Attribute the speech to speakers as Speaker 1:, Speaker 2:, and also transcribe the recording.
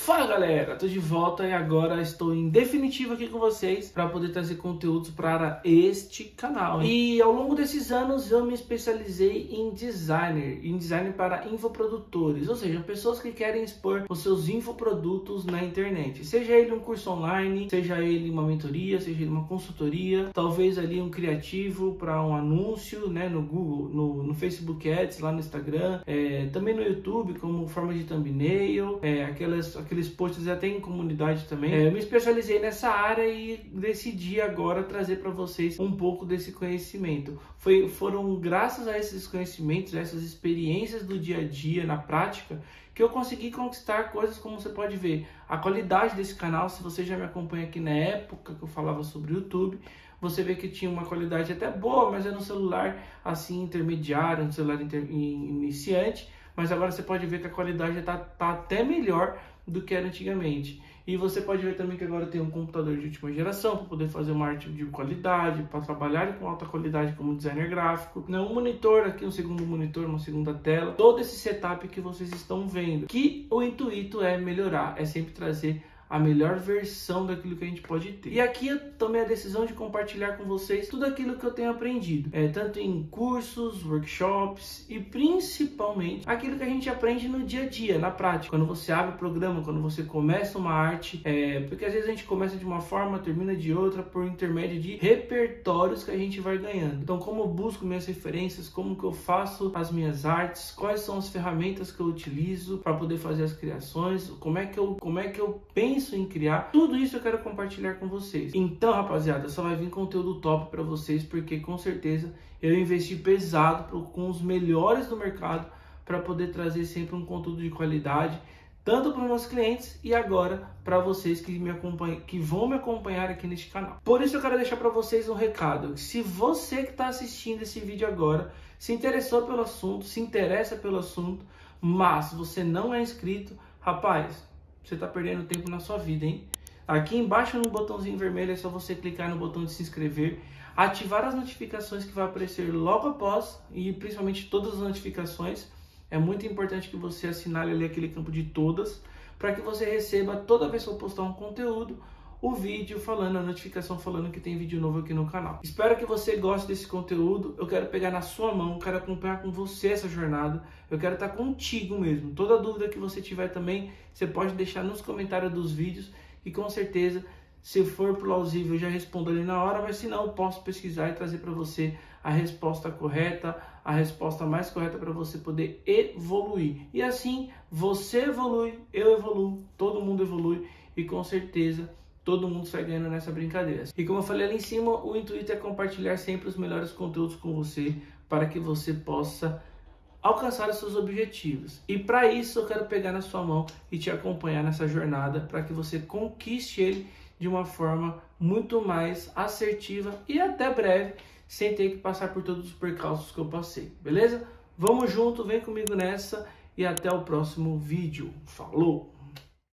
Speaker 1: Fala galera, tô de volta e agora estou em definitivo aqui com vocês para poder trazer conteúdos para este canal. E ao longo desses anos eu me especializei em designer para infoprodutores, ou seja, pessoas que querem expor os seus infoprodutos na internet. Seja ele um curso online, seja ele uma mentoria, seja ele uma consultoria, talvez ali um criativo para um anúncio, né, no Google, no Facebook Ads, lá no Instagram, também no YouTube como forma de thumbnail, aqueles posts até em comunidade também. Eu me especializei nessa área e decidi agora trazer para vocês um pouco desse conhecimento. Foram graças a esses conhecimentos, a essas experiências do dia a dia, na prática, que eu consegui conquistar coisas como você pode ver. A qualidade desse canal, se você já me acompanha aqui na época que eu falava sobre o YouTube, você vê que tinha uma qualidade até boa, mas era um celular assim intermediário, um celular iniciante. Mas agora você pode ver que a qualidade tá até melhor do que era antigamente. E você pode ver também que agora tem um computador de última geração para poder fazer uma arte de qualidade, para trabalhar com alta qualidade como designer gráfico. Um monitor aqui, um segundo monitor, uma segunda tela. Todo esse setup que vocês estão vendo. Que o intuito é melhorar, é sempre trazer a melhor versão daquilo que a gente pode ter. E aqui eu tomei a decisão de compartilhar com vocês tudo aquilo que eu tenho aprendido, tanto em cursos, workshops e principalmente aquilo que a gente aprende no dia a dia, na prática. Quando você abre o programa, quando você começa uma arte, porque às vezes a gente começa de uma forma, termina de outra por intermédio de repertórios que a gente vai ganhando. Então, como eu busco minhas referências, como que eu faço as minhas artes, quais são as ferramentas que eu utilizo para poder fazer as criações, como é que eu penso em criar, tudo isso eu quero compartilhar com vocês. Então, rapaziada, só vai vir conteúdo top para vocês, porque com certeza eu investi pesado com os melhores do mercado para poder trazer sempre um conteúdo de qualidade, tanto para os meus clientes e agora para vocês que me acompanham, que vão me acompanhar aqui neste canal. Por isso eu quero deixar para vocês um recado. Se você que está assistindo esse vídeo agora se interessou pelo assunto, se interessa pelo assunto, mas você não é inscrito, rapaz, você está perdendo tempo na sua vida, hein? Aqui embaixo no botãozinho vermelho é só você clicar no botão de se inscrever, ativar as notificações que vai aparecer logo após, e principalmente todas as notificações. É muito importante que você assinale ali aquele campo de todas, para que você receba toda vez que eu postar um conteúdo, o vídeo falando, a notificação falando que tem vídeo novo aqui no canal. Espero que você goste desse conteúdo. Eu quero pegar na sua mão, quero acompanhar com você essa jornada. Eu quero estar contigo mesmo. Toda dúvida que você tiver também, você pode deixar nos comentários dos vídeos e com certeza, se for plausível, eu já respondo ali na hora, mas se não, eu posso pesquisar e trazer para você a resposta correta, a resposta mais correta para você poder evoluir. E assim, você evolui, eu evoluo, todo mundo evolui e com certeza todo mundo sai ganhando nessa brincadeira. E como eu falei ali em cima, o intuito é compartilhar sempre os melhores conteúdos com você para que você possa alcançar os seus objetivos. E para isso eu quero pegar na sua mão e te acompanhar nessa jornada para que você conquiste ele de uma forma muito mais assertiva e até breve, sem ter que passar por todos os percalços que eu passei. Beleza? Vamos junto, vem comigo nessa e até o próximo vídeo. Falou!